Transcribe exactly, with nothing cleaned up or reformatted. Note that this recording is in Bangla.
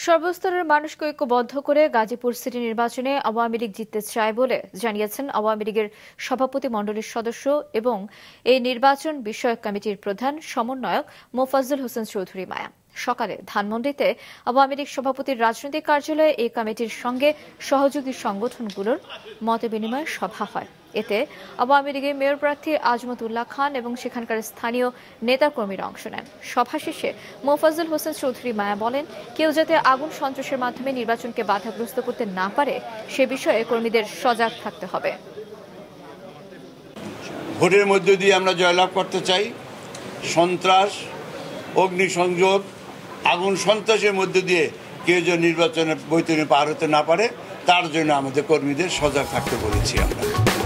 সর্বস্তরের মানুষকে ঐক্যবদ্ধ করে গাজীপুর সিটি নির্বাচনে আওয়ামী লীগ জিততে চায় বলে জানিয়েছেন আওয়ামী লীগের সভাপতি মণ্ডলীর সদস্য এবং এই নির্বাচন বিষয়ক কমিটির প্রধান সমন্বয়ক মোফাজ্জল হোসেন চৌধুরী মায়া। সকালে ধানমন্ডিতে আওয়ামী লীগ সভাপতির রাজনৈতিক কার্যালয়ে এই কমিটির সঙ্গে সহযোগী সংগঠনগুলোর মতবিনিময় সভা হয়। এতে আওয়ামী লীগের মেয়র প্রার্থী আজমতুল্লাহ খান এবং সেখানকার স্থানীয় নেতাকর্মীরা অংশ নেন। সভা শেষে মোফাজ্জল হোসেন চৌধুরী মায়া বলেন, কেউ যাতে আগুন সন্ত্রাসের মাধ্যমে নির্বাচনকে বাধাগ্রস্ত করতে না পারে সে বিষয়ে কর্মীদের সজাগ থাকতে হবে। ভোটের মধ্য দিয়ে আমরা জয়লাভ করতে চাই। সন্ত্রাস, অগ্নিসংযোগ, আগুন সন্ত্রাসের মধ্য দিয়ে কেউ যেন নির্বাচনের বৈতরণী পার হতে না পারে তার জন্য আমাদের কর্মীদের সজাগ থাকতে বলেছি আমরা।